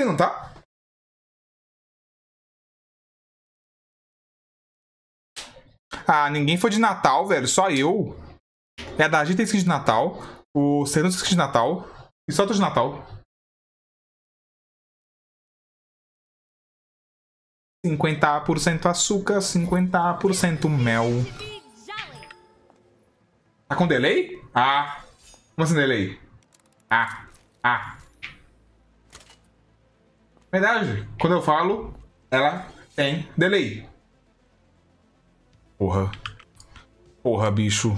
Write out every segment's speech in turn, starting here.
fazendo, tá? Ah, ninguém foi de Natal, velho. Só eu. É a Dagi tem skin de Natal. O Serão tem skin de Natal. E só tô de Natal. 50% açúcar, 50% mel. Tá com delay? Ah. Como assim delay? Ah. Verdade. Quando eu falo, ela tem delay. Porra. Porra, bicho.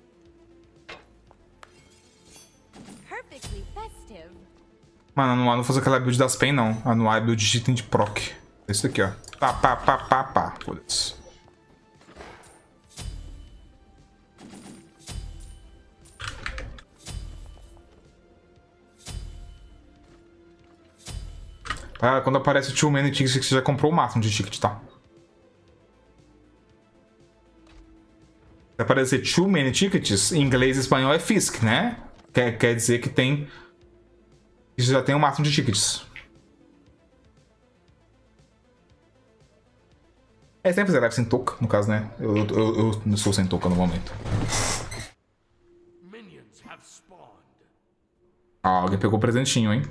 Mano, não vou fazer aquela build das PEN, não. Anuar é build de item de proc. Esse daqui, ó. Pá. Foda-se. Ah, quando aparece o too many tickets, você já comprou o máximo de ticket, tá? Se aparecer too many tickets, em inglês e espanhol é FISC, né? Quer dizer que tem... Isso já tem o máximo de tickets. É sempre fazer live sem touca, no caso, né? Eu não sou sem touca no momento. Ah, alguém pegou o presentinho, hein?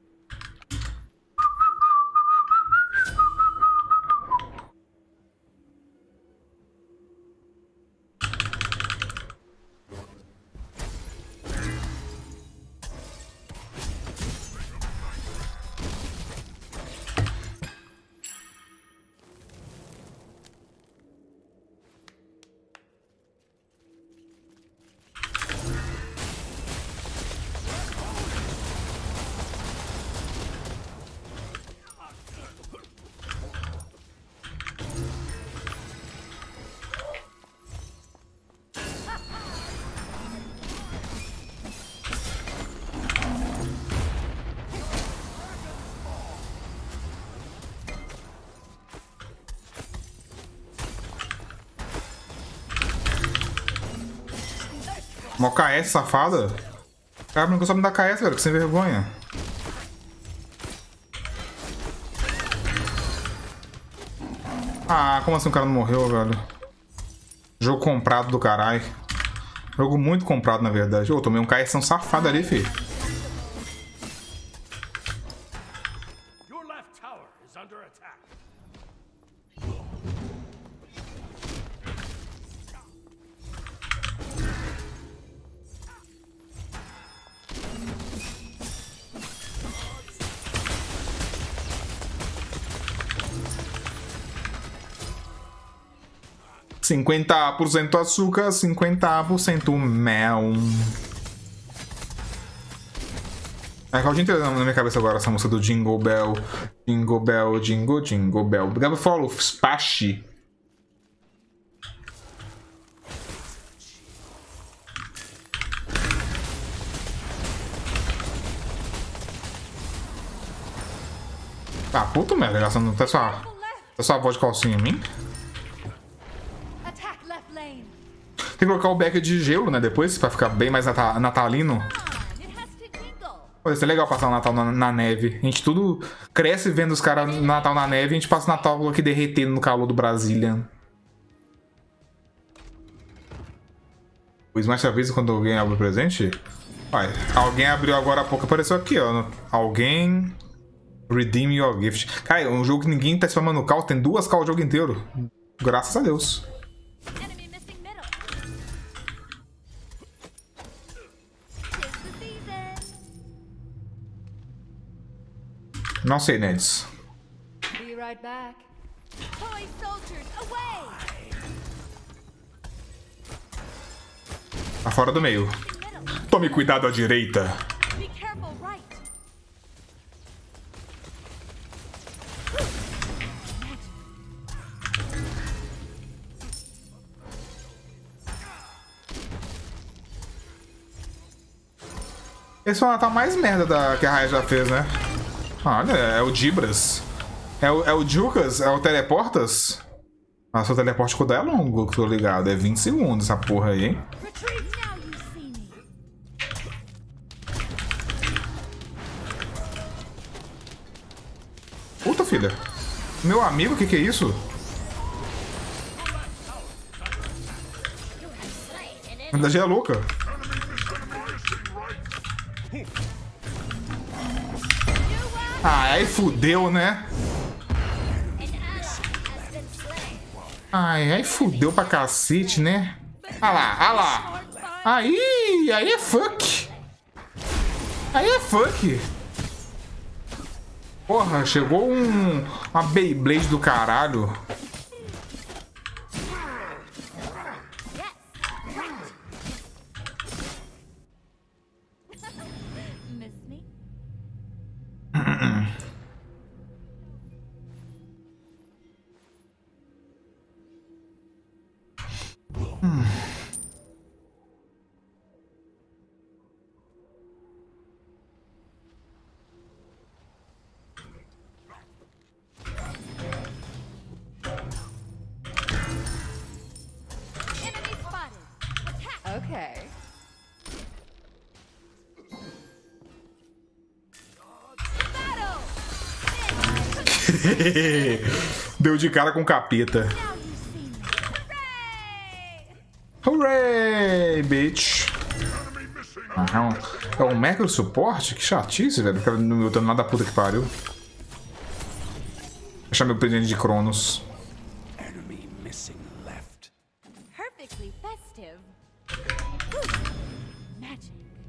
Uma KS safada? Cara, não consegue me dar KS, velho, que sem vergonha. Ah, como assim o cara não morreu, velho? Jogo comprado do caralho. Jogo muito comprado, na verdade. Eu tomei um KS safado ali, filho. %50 açúcar, 50% mel. É que o dia inteiro na minha cabeça agora essa música do Jingle Bell. Jingle Bell, Jingle Bell. Obrigado por follow, Spashi. Ah, puta merda, gastando até sua voz de calcinha em mim. Tem que colocar o back de gelo, né, depois, pra ficar bem mais natalino. Pô, isso é legal passar o Natal na neve. A gente tudo cresce vendo os caras no Natal na neve e a gente passa o Natal aqui derretendo no calor do Brasília. Pois mais uma vez, quando alguém abre o presente... Vai, alguém abriu agora há pouco, apareceu aqui, ó. Alguém... Redeem your gift. Cara, é um jogo que ninguém tá spamando cal, tem 2 cal o jogo inteiro. Graças a Deus. Não sei, Neds. Tá fora do meio. Tome cuidado à direita. Esse foi o Natal mais merda que a Raya já fez, né? Olha, é o Dibras. É o Jucas? É o Teleportas? Nossa, o teleporte com o é longo, que eu tô ligado. É 20 segundos essa porra aí, hein? Puta, filha. Meu amigo, o que é isso? A verdade é louca. Ah, aí fudeu, né? Ai, aí fudeu pra cacete, né? Ah lá, ah lá. Aí é fuck. Aí é fuck. Porra, chegou uma Beyblade do caralho. Okay. Deu de cara com o capeta. Hooray, bitch. É um macro suporte? Que chatice, velho. O cara não me botando nada da puta que pariu. Achar meu presente de Cronos. Perfectly festive. Magic.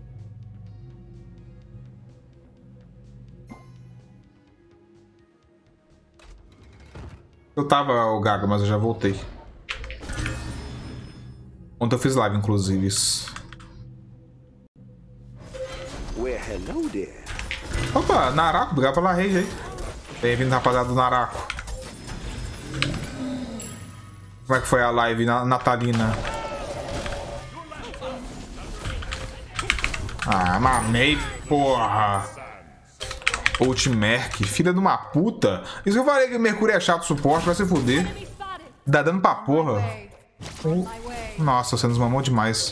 Eu tava o Gaga, mas eu já voltei. Ontem eu fiz live, inclusive. Well, hello there. Opa, Naraku, obrigado pela rede aí. Bem-vindo, rapaziada do Naraku. Como é que foi a live natalina? Ah, mamei, porra. Ultimerc, filha de uma puta. Isso que eu falei que Mercúrio é chato suporte, vai se fuder. Dá dano pra porra. Nossa, você nos mamou demais.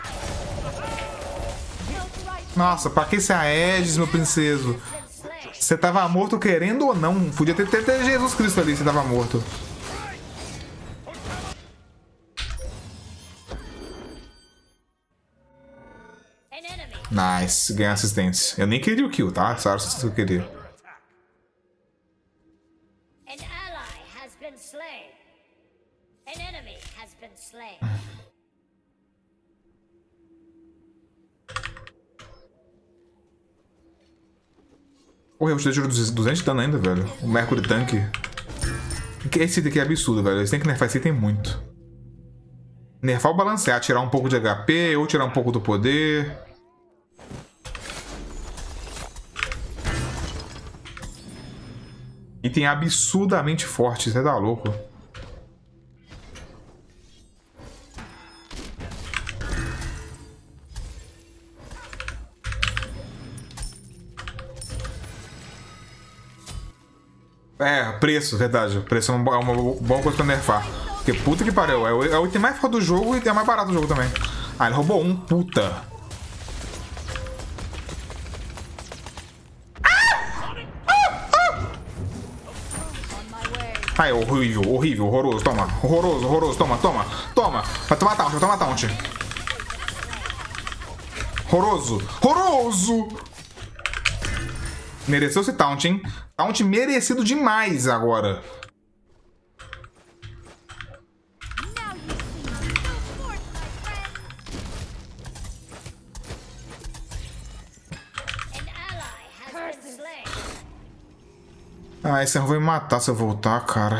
Nossa, pra que esse Aegis, meu princeso? Você tava morto querendo ou não? Podia ter Jesus Cristo ali, você tava morto. Nice, ganhar assistência. Eu nem queria o kill, tá? Só assistência que eu queria. An ally has been slain. An enemy has been slain. Porra, eu te tirou 200 de dano ainda, velho. O Mercury Tank. Esse item aqui é absurdo, velho. Esse tem que nerfar esse item muito. Nerfar ou balancear. Tirar um pouco de HP ou tirar um pouco do poder. Item absurdamente forte. Você tá louco. É, preço, verdade. Preço é uma boa coisa pra nerfar. Porque puta que pariu. É o item mais forte do jogo e é mais barato do jogo também. Ah, ele roubou um, puta. Ai, horrível, horrível, horroroso, toma. Horroroso, horroroso, toma, toma. Toma. Vai tomar taunt, vai tomar taunt. Horroroso, horroroso. Mereceu esse taunt, hein? Taunt merecido demais agora. Ah, esse vai me matar se eu voltar, cara.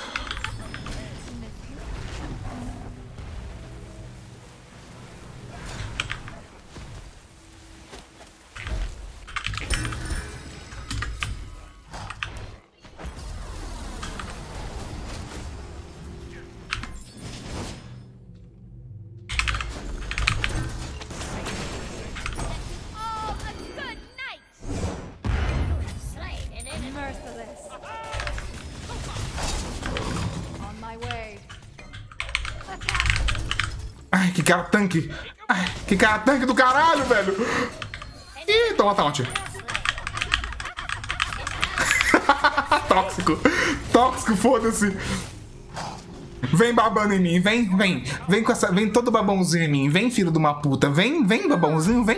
Ai, que cara tanque. Ai, que cara tanque do caralho, velho. Ih, toma taunt. Tóxico. Tóxico, foda-se. Vem babando em mim, vem. Vem com essa. Vem todo babãozinho em mim. Vem, filho de uma puta. Vem, babãozinho, vem.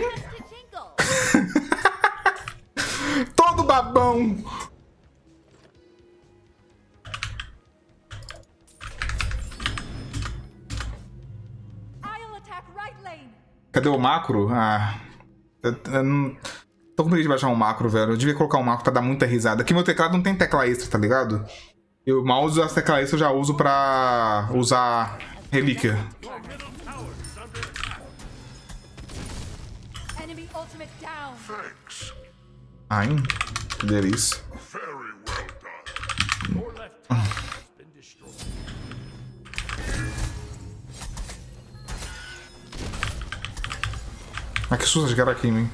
Todo babão. I'll attack right lane. Cadê o macro? Ah. Eu não... Tô com medo de baixar um macro, velho. Eu devia colocar um macro pra dar muita risada. Aqui meu teclado não tem tecla extra, tá ligado? Eu mal uso as teclas extras, eu já uso pra usar relíquia. Enemy ultimate down. Ai, que delícia. Mas que susto de cara aqui em mim.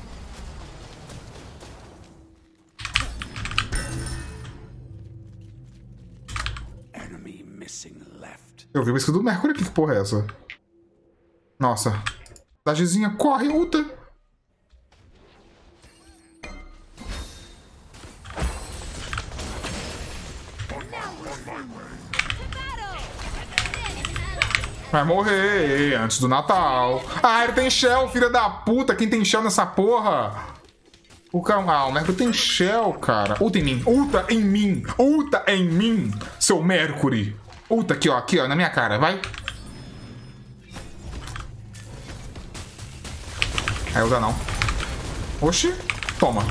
Enemy missing left. Eu vi o escudo do Mercúrio aqui, que porra é essa? Nossa. Dagezinha, corre, ulta! Vai morrer antes do Natal. Ah, ele tem Shell, filha da puta. Quem tem Shell nessa porra? O Mercury tem Shell, cara. Ulta em mim. Ulta em mim. Ulta em mim, seu Mercury. Ulta aqui, ó, na minha cara. Vai. Aí usa não. Oxi. Toma.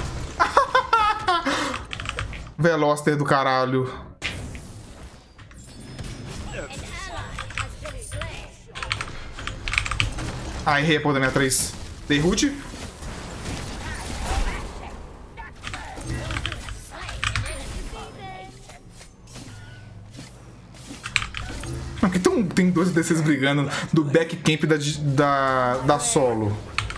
Veloster do caralho. Ai, errei a porra da minha 3. Dei root. Aqui tem dois desses brigando do backcamp da solo.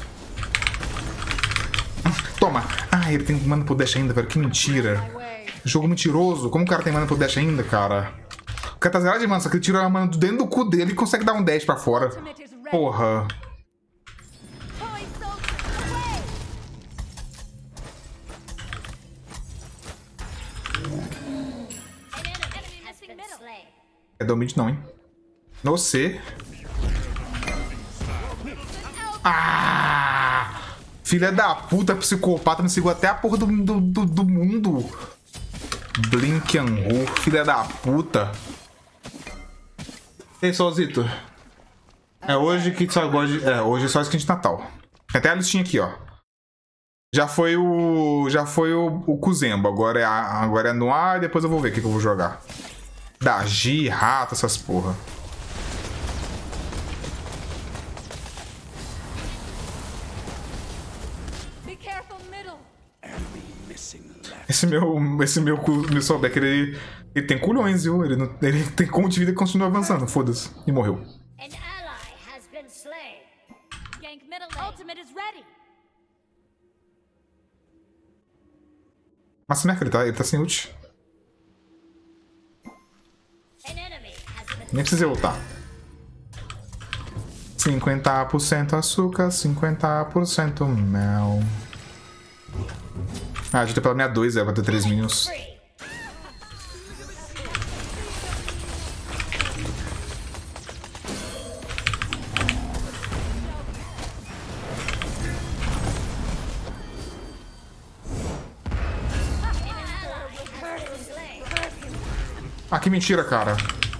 Toma. Ah, ele tem mana pro dash ainda, velho. Que mentira. Jogo mentiroso. Como o cara tem mana pro dash ainda, cara? O cara tá zerado de mana, só que ele tira a mana dentro do cu dele e consegue dar um dash pra fora. Porra. É do mid não, hein? No C. Ah! Filha da puta, psicopata, me segurou até a porra do mundo. Blink and roll, filha da puta. E aí, Solzito? É hoje que só gosta de... É, hoje é só skin de Natal. Tem até a listinha aqui, ó. Já foi o Kuzemba. Agora é no ar e depois eu vou ver o que eu vou jogar. Dagi, rato, essas porra. Esse meu Soulback, ele tem culhões, viu? Ele tem como de vida e continua avançando, foda-se. E morreu. Gank middle lane. Ultimate is ready. Mas o Mercury ele tá sem ult. Nem precisei ultar. 50% açúcar, 50% mel. Ah, a gente tem pela minha 2, vai ter 3 minions. Ah, que mentira, cara.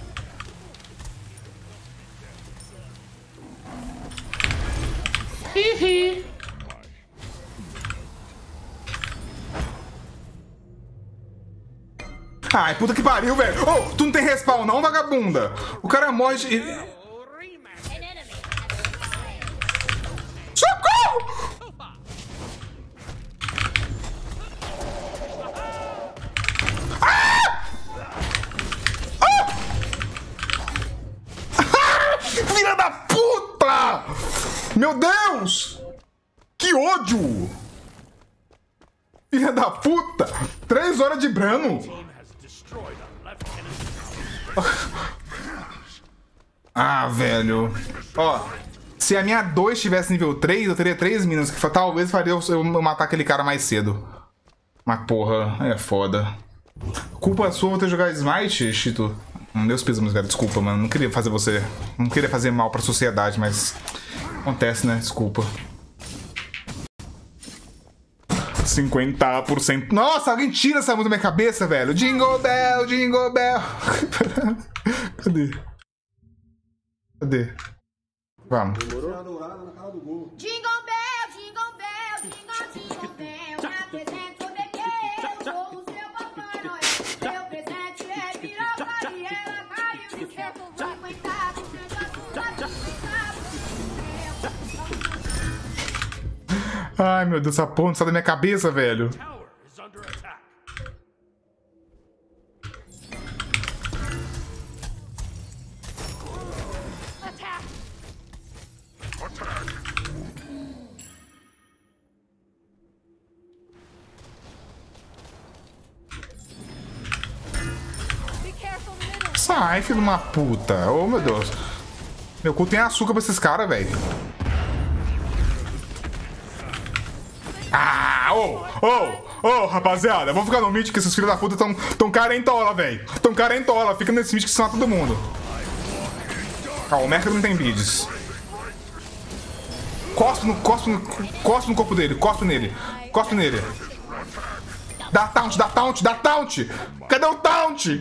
Ai, puta que pariu, velho. Ô, tu não tem respawn não, vagabunda? O cara morre de... Socorro! Ah! Ah! Filha da puta! Meu Deus! Que ódio! Filha da puta! 3 horas de Brano! Ah, velho. Ó, se a minha 2 tivesse nível 3, eu teria 3 minions, que talvez faria eu matar aquele cara mais cedo. Mas porra, é foda. culpa sua eu ter jogado Smite, Chito. Meus pêsames, velho. Desculpa, mano. Não queria fazer você... Não queria fazer mal pra sociedade, mas... Acontece, né? Desculpa. 50%. Nossa, alguém tira essa música da minha cabeça, velho. Jingle Bell, Jingle Bell. Cadê? Cadê? Vamos. Jingle bell, jingle bell, jingle, jingle bell. Me apresento o bebê, eu sou o seu Papai Noel. Meu presente é piroca e ela caiu no céu. 50% Ai, meu Deus, essa porra não sai da minha cabeça, velho. Sai, filho de uma puta. Oh, meu Deus. Meu cu tem açúcar pra esses caras, velho. Ah, rapaziada. Vamos ficar no mid que esses filhos da puta tão carentola, velho. Tão carentola. Fica nesse mid que se mata todo mundo. Ah, o Mercury não tem bids. Cospe no corpo dele. Cospe nele. Dá taunt. Cadê o taunt?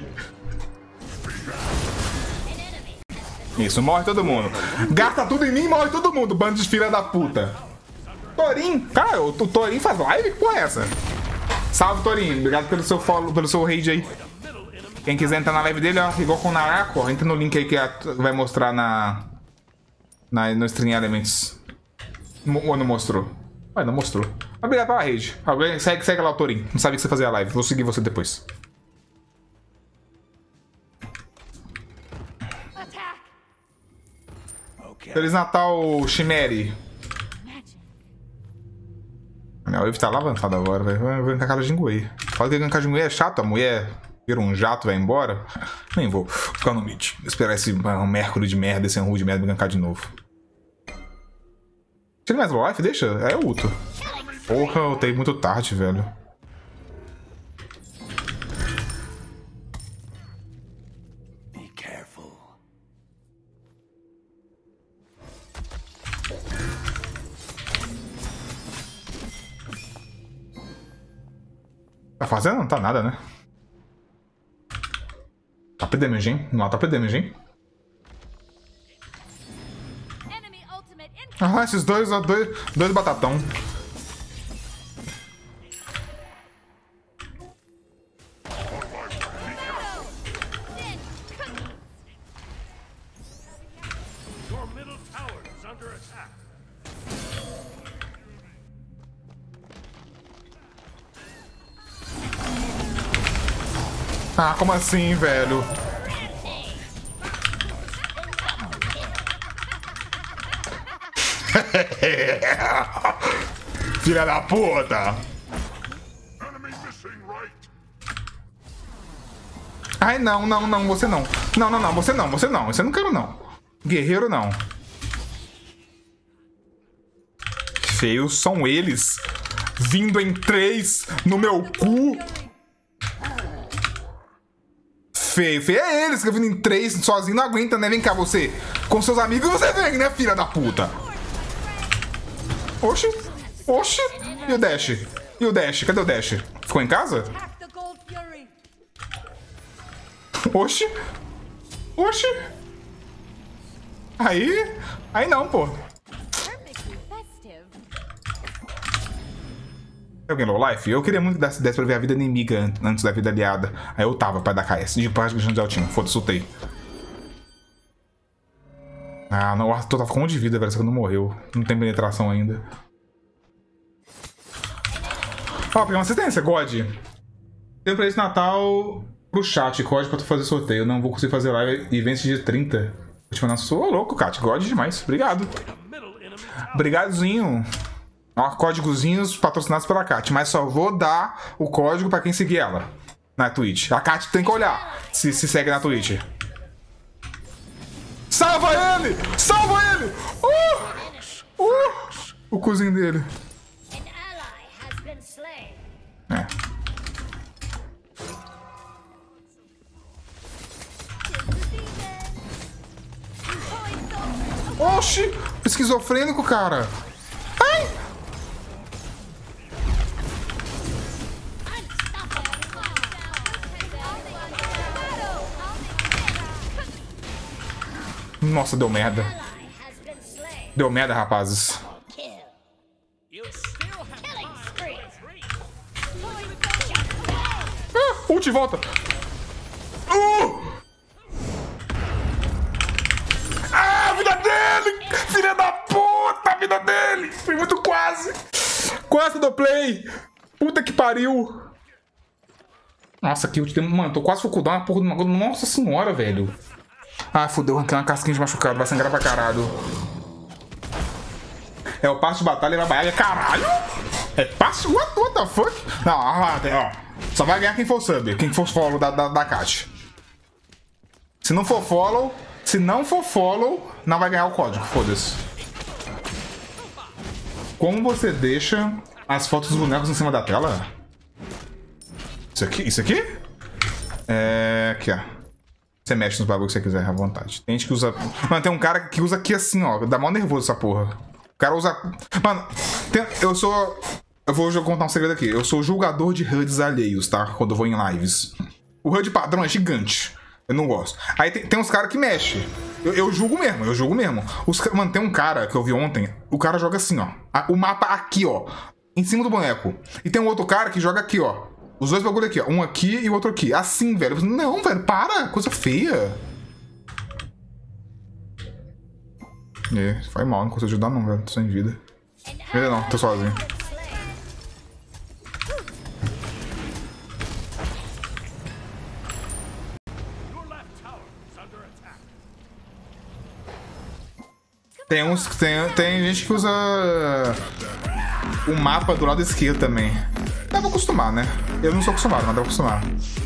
Isso, morre todo mundo. Gasta tudo em mim e morre todo mundo, bando de filha da puta. Torin, cara, o Torin faz live? Que porra é essa? Salve, Torin. Obrigado pelo seu follow, pelo seu raid aí. Quem quiser entrar na live dele, ó, igual com o Narako, ó, entra no link aí que vai mostrar no Stream Elements. Ou não mostrou? Ué, não mostrou. Obrigado pela raid. Alguém segue lá o Torin. Não sabia que você fazia live. Vou seguir você depois. Feliz Natal, Chimeri. Minha wave tá lá avançada agora, velho. Vai gankar cara de Jinguei. Fala que gankar de Jinguei é chato, a mulher vira um jato e vai embora. Nem vou ficar no mid. Esperar esse Mercury de merda, esse Anru de merda me gankar de novo. Tira mais life, deixa. É o Uto. Porra, eu ultei muito tarde, velho. Tá fazendo? Não tá nada, né? Top damage, hein? Não, top damage, hein? Ah, esses dois batatão. Ah, como assim, velho? Filha da puta! Ai, não, você não. Não, você não. Você não quero, não. Guerreiro, não. Feios são eles. Vindo em 3 no meu cu. Feio é eles que vindo em 3 sozinho, não aguenta, né? Vem cá, você. Com seus amigos você vem, né, filha da puta? Oxi. E o Dash? Cadê o Dash? Ficou em casa? Oxi. Aí não, pô. Tem alguém low life? Eu queria muito que desse pra ver a vida inimiga antes da vida aliada. Aí eu tava pra dar KS. De parte de altinho. Foda-se, soltei. Ah, não. O Arthur tava com 1 de vida, velho. Só que não morreu. Não tem penetração ainda. Ó, peguei uma assistência, God. Deu pra esse Natal pro chat. Código pra tu fazer sorteio. Não vou conseguir fazer live e vence dia 30. Vou te mandar. Sou louco, Kat. God demais. Obrigado. Obrigadozinho. Ó, códigozinhos patrocinados pela Kat, mas só vou dar o código pra quem seguir ela na Twitch. A Kat tem que olhar se segue na Twitch. Salva ele! O cozinho dele. Oxi! Esquizofrênico, cara. Ai! Nossa, deu merda. Ally has been slain. Deu merda, rapazes. Kill. Killing spree. Ult, volta. Ah, a vida dele! Filha da puta, a vida dele! Foi muito quase. Quase do play. Puta que pariu. Nossa, que ult tem... Mano, tô quase full cooldown. Porra, nossa senhora, velho. Ah, fodeu, arranquei uma casquinha de machucado. Vai sangrar pra caralho. É o passe de batalha da Bahia. Caralho! É passe? What the fuck? Não, ó. Só vai ganhar quem for sub. Quem for follow da Kat. Se não for follow... Se não for follow, não vai ganhar o código. Foda-se. Como você deixa as fotos dos bonecos em cima da tela? Isso aqui? Isso aqui? Aqui, ó. Você mexe nos bagulhos que você quiser, à vontade. Tem gente que usa... Mano, tem um cara que usa aqui assim, ó. Dá mó nervoso essa porra. O cara usa... Mano, eu sou... Eu vou contar um segredo aqui. Eu sou julgador de HUDs alheios, tá? Quando eu vou em lives. O HUD padrão é gigante. Eu não gosto. Aí tem uns caras que mexem. Eu julgo mesmo, Mano, tem um cara que eu vi ontem. O cara joga assim, ó. O mapa aqui, ó. Em cima do boneco. E tem um outro cara que joga aqui, ó. Os dois bagulho aqui, ó. Um aqui e o outro aqui. Assim, velho. Não, velho, para. Coisa feia. Foi mal, não consigo ajudar não, velho. Tô sem vida. Vida não, tô sozinho. Tem gente que usa o mapa do lado esquerdo também. Dá pra acostumar, né? Eu não sou acostumado, mas dá pra acostumar.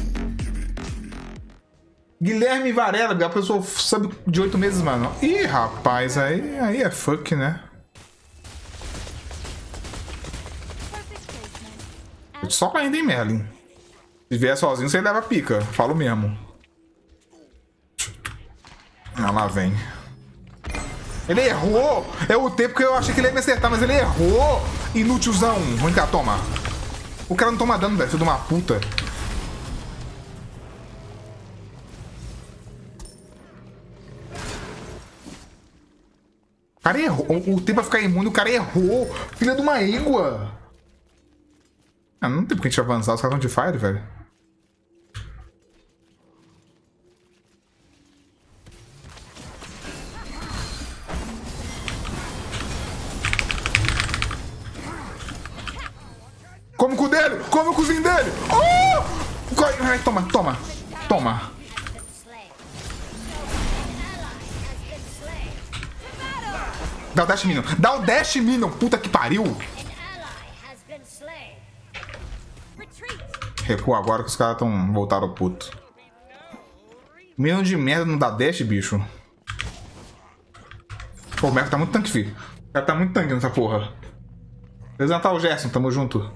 Guilherme Varela, a pessoa sabe de 8 meses, mano. Ih, rapaz, aí é fuck, né? Só pra ainda em Merlin. Se vier sozinho, você leva pica. Falo mesmo. Ah, lá vem. Ele errou! É o tempo que eu achei que ele ia me acertar, mas ele errou! Inútilzão! Vem cá, toma! O cara não toma dano, velho, filho de uma puta. O cara errou. O tempo pra ficar imune, o cara errou! Filha de uma égua! Ah, não tem por que a gente avançar, os caras estão de fire, velho. Come o cu dele! Come o cozinho dele! Oh! Ai, toma, toma, toma. Dá o dash minion. Dá o dash minion, puta que pariu. Recua agora que os caras voltaram puto. Minion de merda não dá dash, bicho. Pô, o Merco tá muito tanque, filho. O cara tá muito tanque nessa porra. Levantar o Gerson, tamo junto.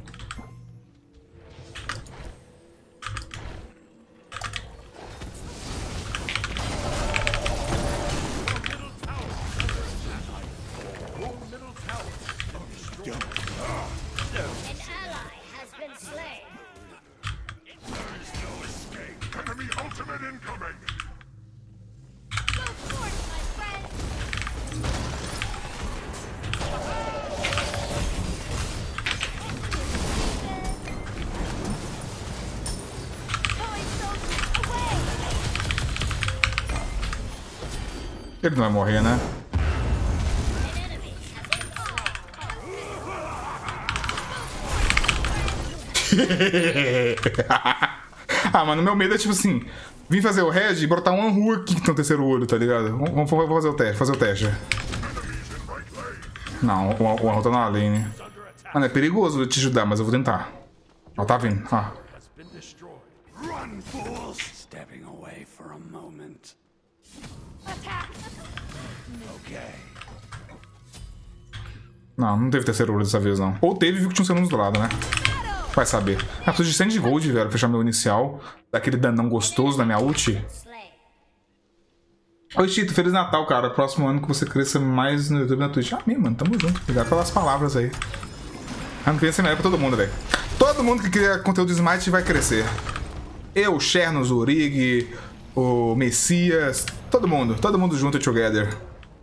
Ele não vai morrer, né? Ah, mano, meu medo é tipo assim, vim fazer o Red e botar uma rua aqui que tem o terceiro olho, tá ligado? Vamos fazer o teste, Não, o Arro tá na lane. Mano, é perigoso eu te ajudar, mas eu vou tentar. Ó, tá vindo, ó. Run, fools! Stepping away for a moment. Não teve terceiro olho dessa vez, não. Ou teve e viu que tinha um segundo do lado, né? Vai saber. Ah, preciso de 100 de gold, velho, pra fechar meu inicial. Daquele danão gostoso da minha ult. Oi, Chito, Feliz Natal, cara. Próximo ano que você cresça mais no YouTube e na Twitch. Amém, mano. Tamo junto. Obrigado pelas palavras aí. Ano que vem é melhor pra todo mundo, velho. Todo mundo que cria conteúdo de Smite vai crescer. Eu, Chernos, o Rig, o Messias, todo mundo junto together.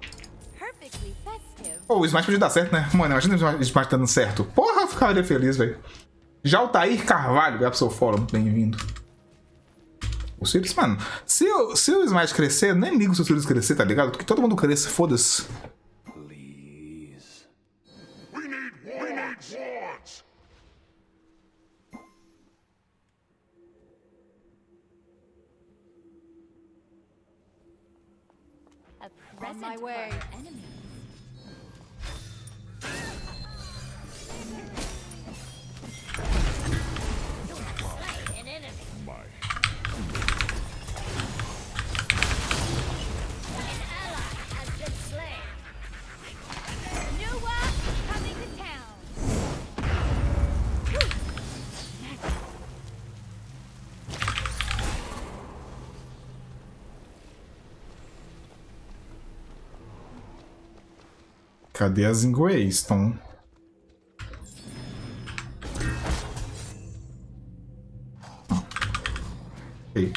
Pô, o Smite podia dar certo, né? Mano, imagina o Smite dando certo. Porra, eu ficaria feliz, velho. Já o Tair Carvalho, vai pro seu fórum, bem-vindo. O Sirius, mano, se o Smite crescer, nem ligo se o Sirius crescer, tá ligado? Que todo mundo cresça, foda-se. Please. We need swords. On my way. An enemy. An ally has been slain. New one coming to town. Cadê a Zingueiston? Ok.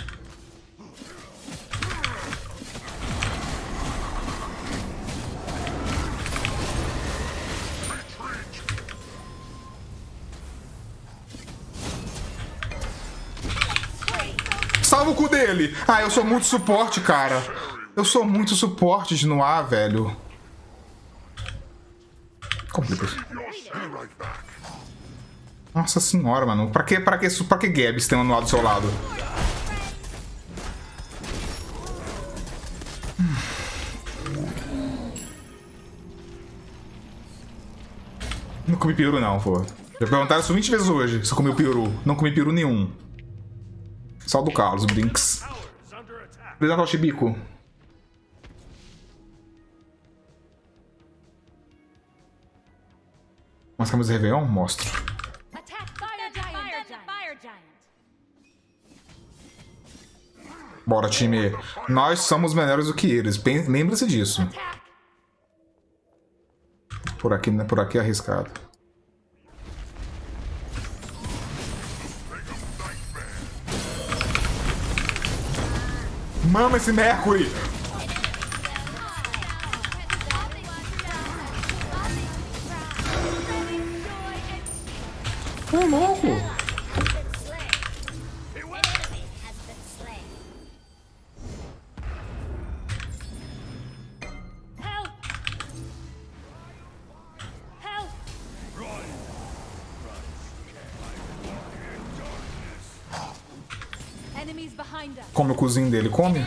Salva o cu dele! Ah, eu sou muito suporte, cara. Eu sou muito suporte de Noir, velho. Complica. Nossa senhora, mano. Pra que Gabs tem um Noir do seu lado? Não comi peru não, pô. Já perguntaram isso 20 vezes hoje, se eu comi peru. Não comi peru nenhum. Só do Carlos, Brinks. Obrigado ao Chibico. Umas câmeras de Réveillon? Mostro. Attack fire giant. Bora, time. Nós somos melhores do que eles. Lembre-se disso. Por aqui é arriscado. Mama esse Mercury! Ô, louco! Enemies behind us. Come o cozinho dele, come?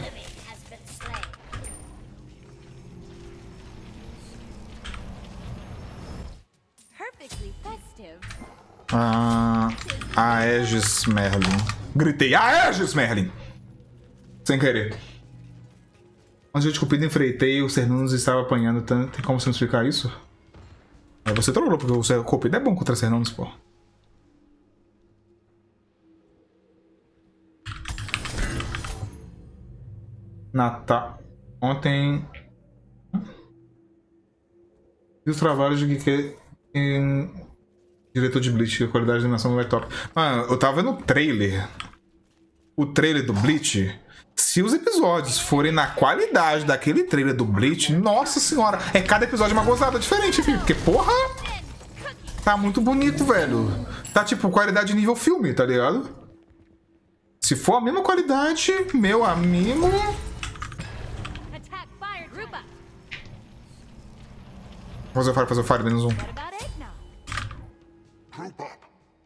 Perfectly festive. Ah, Aegis Merlin. Gritei, Aegis Merlin! Sem querer. Onde eu de Cupido enfreitei, o Cernunos estava apanhando tanto. Tem como você me explicar isso? É, você trollou, porque o Cupido é bom contra Cernunos, pô. Natal. Ontem. E os trabalhos de que diretor de Bleach, a qualidade de animação não é top. Mano, eu tava vendo o trailer. O trailer do Bleach. Se os episódios forem na qualidade daquele trailer do Bleach, nossa senhora, é cada episódio uma gozada diferente, filho. Porque, porra, tá muito bonito, velho. Tá tipo qualidade nível filme, tá ligado? Se for a mesma qualidade, meu amigo. Attack fire group up. Fazer o fire menos um. What about eggnog? Group up.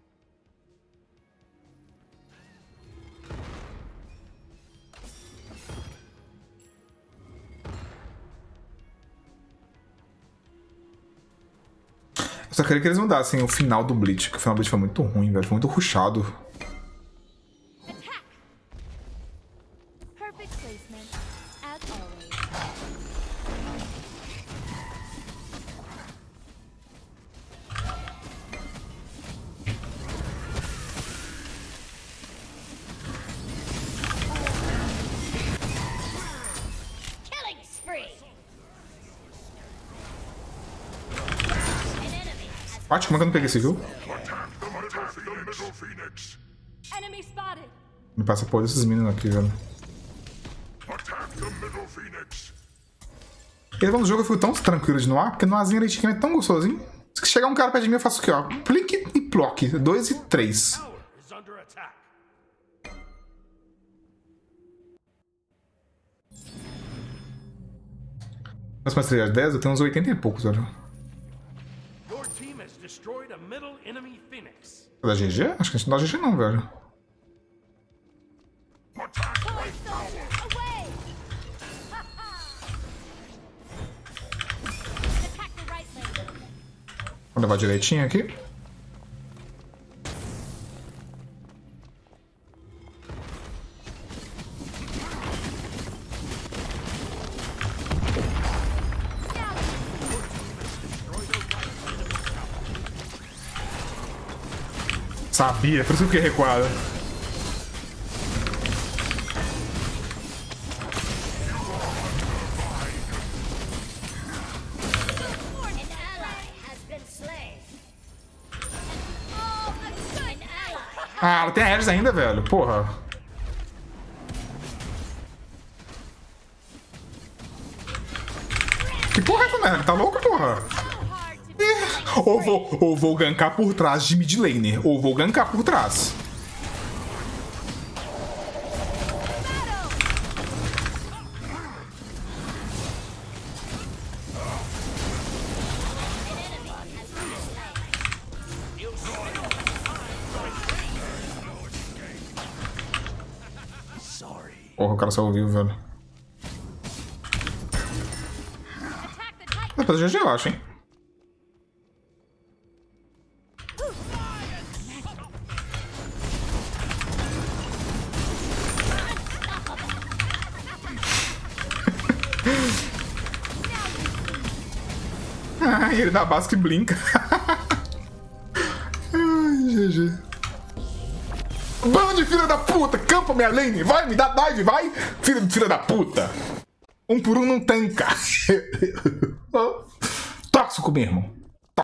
Eu só queria que eles mudassem o final do Bleach, porque o final do Bleach foi muito ruim, velho. Foi muito rushado. Attack. Perfect placement, as always. Bate, como é que eu não peguei esse kill? Middle Phoenix. Enemy spotted. Me passa por desses meninos aqui, velho. Attack the Middle Phoenix. Ele no jogo eu fico tão tranquilo de Noir, porque Noirzinho Elite Game é tão gostosinho. Se chegar um cara perto de mim, eu faço aqui, ó. Plink e plock. 2 e 3. Tower is under attack. Mas pra estrear 10, eu tenho uns 80 e poucos, velho. Your team has destroyed a middle enemy Phoenix. É da GG? Acho que a gente não dá GG não, velho. Attack Toy right soldier, away! Attack the right lane. Vou levar direitinho aqui. Sabia, por isso que eu fiquei recuado. An ally has been slain. Oh, a good An ally Ah, ela tem Ares ainda, velho. Porra. Que porra é essa merda? Tá louco, porra? hard to Ou vou gankar por trás de mid laner. Ou vou gankar por trás. Porra, o cara saiu vivo, velho. attack the Titan. Depois GG, eu acho, hein? Ai, ele dá base que blinka. Ai, GG. Bando de filha da puta! Campa minha lane! Vai, me dá dive, vai! Filha da puta! Um por um não tanca! Tóxico mesmo.